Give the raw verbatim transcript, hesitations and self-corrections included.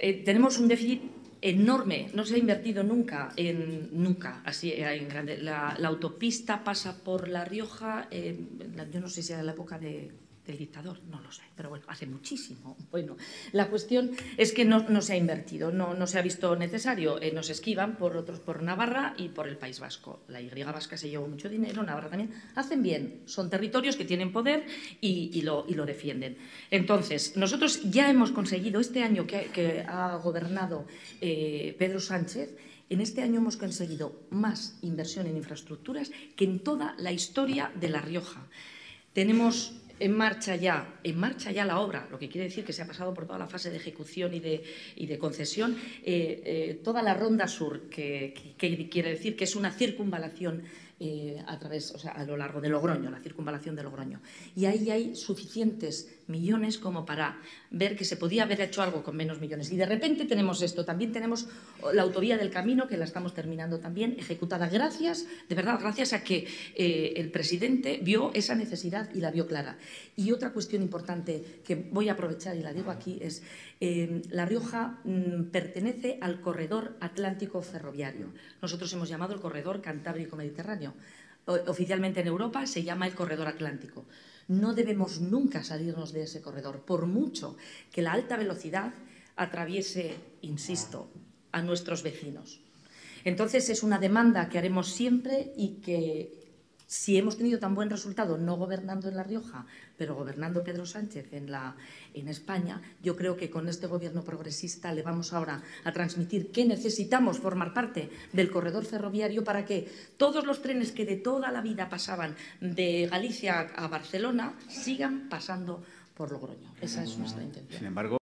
Eh, tenemos un déficit enorme, no se ha invertido nunca, en, nunca así en grande. La, la autopista pasa por La Rioja, eh, yo no sé si era en la época de, del dictador, no lo sé, pero bueno, hace muchísimo. Bueno, la cuestión es que no, no se ha invertido, no, no se ha visto necesario. Eh, nos esquivan por otros, por Navarra y por el País Vasco. La Y vasca se llevó mucho dinero, Navarra también. Hacen bien, son territorios que tienen poder y, y, lo, y lo defienden. Entonces, nosotros ya hemos conseguido, este año que, que ha gobernado eh, Pedro Sánchez, en este año hemos conseguido más inversión en infraestructuras que en toda la historia de La Rioja. Tenemos en marcha ya, en marcha ya la obra, lo que quiere decir que se ha pasado por toda la fase de ejecución y de, y de concesión, eh, eh, toda la Ronda Sur, que, que, que quiere decir que es una circunvalación eh, a través, o sea, a lo largo de Logroño, la circunvalación de Logroño. Y ahí hay suficientes millones como para ver que se podía haber hecho algo con menos millones. Y de repente tenemos esto. También tenemos la autovía del Camino, que la estamos terminando también, ejecutada gracias, de verdad, gracias a que eh, el presidente vio esa necesidad y la vio clara. Y otra cuestión importante que voy a aprovechar y la digo aquí es eh, La Rioja mmm, pertenece al corredor atlántico ferroviario. Nosotros hemos llamado el corredor Cantábrico-Mediterráneo. Oficialmente en Europa se llama el corredor atlántico. No debemos nunca salirnos de ese corredor, por mucho que la alta velocidad atraviese, insisto, a nuestros vecinos. Entonces, es una demanda que haremos siempre y que, si hemos tenido tan buen resultado no gobernando en La Rioja, pero gobernando Pedro Sánchez en, la, en España, yo creo que con este gobierno progresista le vamos ahora a transmitir que necesitamos formar parte del corredor ferroviario para que todos los trenes que de toda la vida pasaban de Galicia a Barcelona sigan pasando por Logroño. Esa es nuestra intención. Sin embargo,